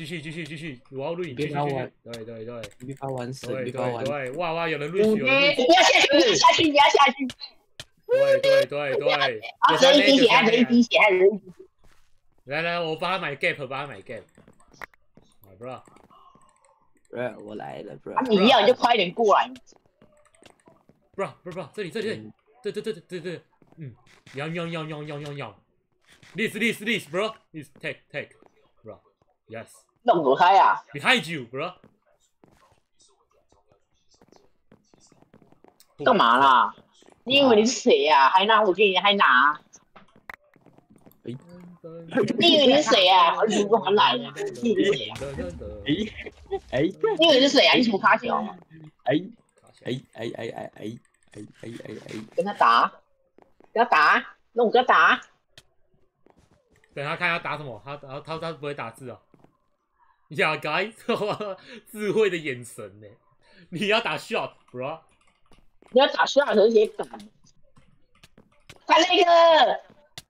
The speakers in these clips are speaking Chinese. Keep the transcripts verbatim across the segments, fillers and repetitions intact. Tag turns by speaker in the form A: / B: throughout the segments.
A: 继续继续继续，我要录影，继续继续。对对对，
B: 别把玩神，
A: 对
B: 别把玩。
A: 对，哇哇，有人录取，有人录取。
C: 你要下去，你要下去，你要下去。
A: 对对对对。
C: 啊，人一滴血，人一滴血，人一滴血。
A: 来来，我帮他买 gap， 帮他买 gap。来 bro。
B: bro， 我来了 bro。
C: 你要你就快点过来。
A: bro bro bro， 这里这里，对对对对对对，嗯，要要要要要要要。This this this bro, this take take bro, yes。
C: 弄不开啊
A: ！Behind you bro。
C: 干嘛啦？你以为你是谁呀？还拿我给你，还拿？
B: 哎，
C: 你以为你是谁呀？你怎么还来呢？你以为是谁呀？
B: 哎哎，
C: 你以为是谁呀？你什么卡小？
B: 哎哎哎哎哎哎哎哎哎哎，
C: 跟他打，跟他打，弄跟他打。
A: 等他看他打什么，他他他他不会打字哦。呀，guys， 智慧的眼神呢？你要打 shot bro。
C: 你要打需要和谐感。快那个！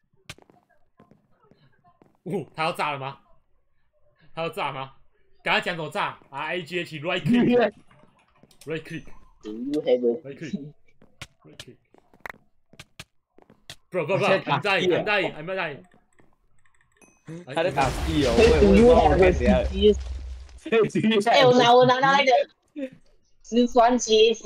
A: 哦，他要炸了吗？他要炸吗？刚才讲怎么炸 ？R A G H right click right click right click right click。bro bro bro，I'm dying，I'm dying，I'm dying。
B: 他在打 C 哦，我也不知道我该怎样。
C: 哎，我拿我拿到那个十酸阶梯。